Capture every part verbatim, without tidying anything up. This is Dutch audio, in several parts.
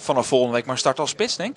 vanaf volgende week maar starten als spits, denk ik?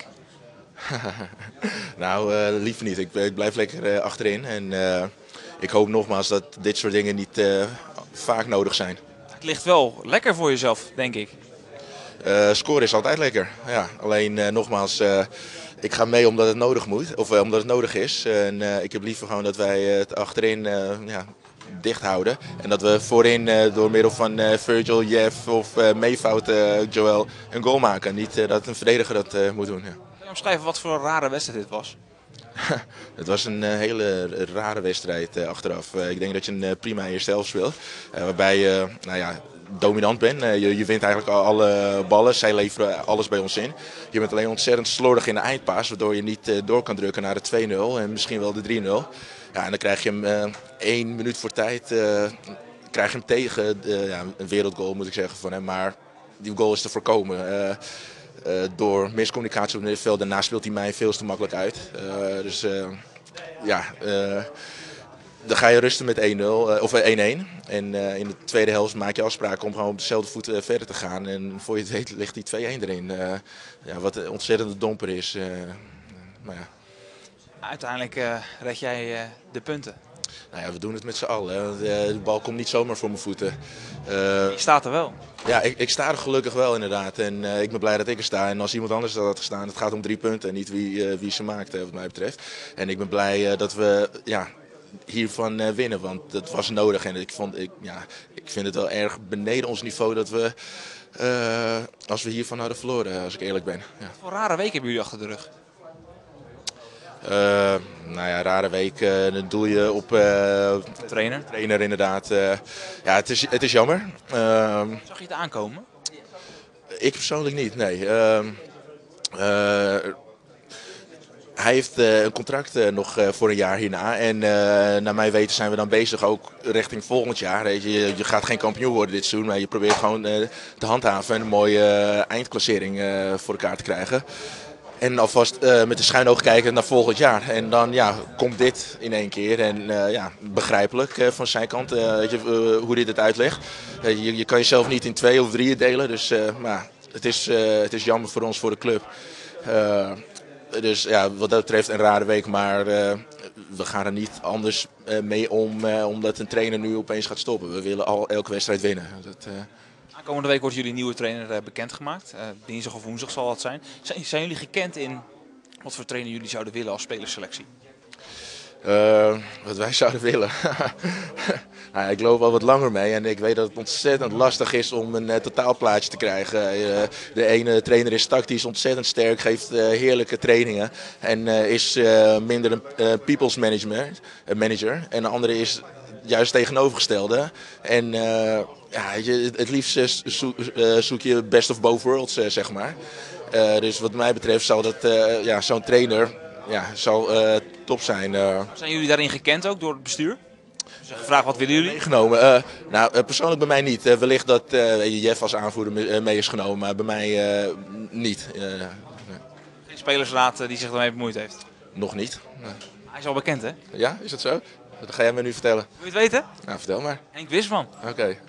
Nou, uh, liever niet. Ik, ik blijf lekker uh, achterin. En uh, ik hoop nogmaals dat dit soort dingen niet uh, vaak nodig zijn. Het ligt wel lekker voor jezelf, denk ik. Uh, scoren is altijd lekker. Ja, alleen uh, nogmaals, uh, ik ga mee omdat het nodig moet. Of uh, omdat het nodig is. En uh, ik heb liever gewoon dat wij het achterin uh, ja, dicht houden. En dat we voorin uh, door middel van uh, Virgil, Jeff of uh, meefout uh, Joel een goal maken. Niet uh, dat een verdediger dat uh, moet doen. Ja. Kun je omschrijven wat voor een rare wedstrijd dit was? Het was een uh, hele rare wedstrijd uh, achteraf. Uh, ik denk dat je een uh, prima eerste helft speelt. Uh, waarbij je uh, nou ja, dominant bent. Uh, je, je wint eigenlijk al alle ballen. Zij leveren alles bij ons in. Je bent alleen ontzettend slordig in de eindpaas. Waardoor je niet uh, door kan drukken naar de twee nul. En misschien wel de drie nul. Ja, en dan krijg je hem uh, één minuut voor tijd. Uh, krijg je hem tegen. Uh, ja, een wereldgoal moet ik zeggen van hem. Maar die goal is te voorkomen. Uh, Uh, door miscommunicatie op het middenveld. Daarna speelt hij mij veel te makkelijk uit. Uh, dus uh, ja, uh, dan ga je rusten met één nul, uh, of één-één. En uh, in de tweede helft maak je afspraken om gewoon op dezelfde voet uh, verder te gaan. En voor je het weet ligt die twee-één erin. Uh, ja, wat een ontzettende domper is. Uh, maar ja. Uiteindelijk uh, red jij uh, de punten. Nou ja, we doen het met z'n allen. De bal komt niet zomaar voor mijn voeten. Uh, je staat er wel. Ja, ik, ik sta er gelukkig wel inderdaad. En uh, ik ben blij dat ik er sta. En als iemand anders dat had gestaan, het gaat om drie punten en niet wie, uh, wie ze maakt, uh, wat mij betreft. En ik ben blij uh, dat we ja, hiervan uh, winnen, want dat was nodig. En ik, vond, ik, ja, ik vind het wel erg beneden ons niveau dat we, uh, als we hiervan hadden verloren, als ik eerlijk ben. Ja. Wat voor rare week hebben jullie achter de rug? Uh, nou ja, rare week. Uh, dan doe je op uh, trainer. trainer inderdaad. Uh, ja, het is, het is jammer. Uh, Zag je het aankomen? Ik persoonlijk niet, nee. Uh, uh, hij heeft uh, een contract uh, nog uh, voor een jaar hierna. En uh, naar mijn weten zijn we dan bezig ook richting volgend jaar. Weet je, je gaat geen kampioen worden dit seizoen, maar je probeert gewoon uh, te handhaven en een mooie uh, eindklassering uh, voor elkaar te krijgen. En alvast uh, met een schuin oog kijken naar volgend jaar. En dan ja, komt dit in één keer. En uh, ja, begrijpelijk uh, van zijn kant uh, weet je, uh, hoe dit het uitlegt. Uh, je, je kan jezelf niet in twee of drieën delen. Dus uh, maar het, is, uh, het is jammer voor ons, voor de club. Uh, dus ja, wat dat betreft een rare week. Maar uh, we gaan er niet anders uh, mee om. Uh, omdat een trainer nu opeens gaat stoppen. We willen al elke wedstrijd winnen. Dat, uh, Komende week wordt jullie nieuwe trainer uh, bekendgemaakt. Uh, dinsdag of woensdag zal dat zijn. zijn. Zijn jullie gekend in wat voor trainer jullie zouden willen als spelerselectie? Uh, wat wij zouden willen? nou, ik loop al wat langer mee en ik weet dat het ontzettend lastig is om een uh, totaalplaatje te krijgen. Uh, de ene trainer is tactisch ontzettend sterk, geeft uh, heerlijke trainingen en uh, is uh, minder een uh, people's management, uh, manager. En de andere is juist tegenovergestelde. En uh, ja, het liefst uh, zo, uh, zoek je best of both worlds, uh, zeg maar. Uh, dus wat mij betreft zal dat uh, ja, zo'n trainer ja, zal uh, top zijn. Uh. Zijn jullie daarin gekend ook door het bestuur? Dus gevraagd wat willen jullie? Meegenomen? Uh, nou, uh, persoonlijk bij mij niet. Uh, wellicht dat uh, Jeff als aanvoerder mee is genomen, maar bij mij uh, niet. Uh, nee. Geen spelersraad uh, die zich daarmee bemoeid heeft? Nog niet. Nee. Hij is al bekend, hè? Ja, is dat zo? Dat ga jij me nu vertellen. Wil je het weten? Nou, vertel maar. Henk Wisman. Oké. Okay.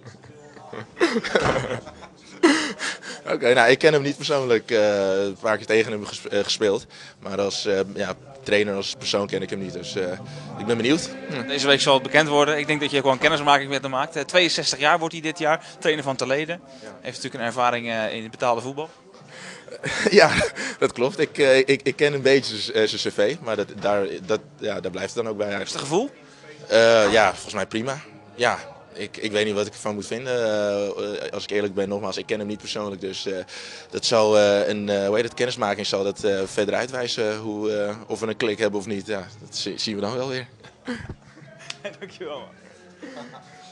Oké, okay, nou ik ken hem niet persoonlijk. Uh, een paar keer tegen hem ges- uh, gespeeld. Maar als uh, ja, trainer, als persoon ken ik hem niet. Dus uh, ik ben benieuwd. Hm. Deze week zal het bekend worden. Ik denk dat je gewoon kennismaking met hem maakt. Uh, tweeënzestig jaar wordt hij dit jaar. Trainer van Terleden. Ja. Heeft natuurlijk een ervaring uh, in het betaalde voetbal. Ja, dat klopt. Ik, uh, ik, ik ken een beetje zijn cv. Maar dat, daar, dat, ja, daar blijft het dan ook bij. Is het gevoel? Uh, ja, volgens mij prima. Ja. Ik, ik weet niet wat ik ervan moet vinden. Uh, als ik eerlijk ben, nogmaals, ik ken hem niet persoonlijk. Dus uh, dat zal uh, een uh, hoe heet het, kennismaking zal dat uh, verder uitwijzen. Hoe, uh, of we een klik hebben of niet. Ja, dat zien we dan wel weer. Dankjewel. Man.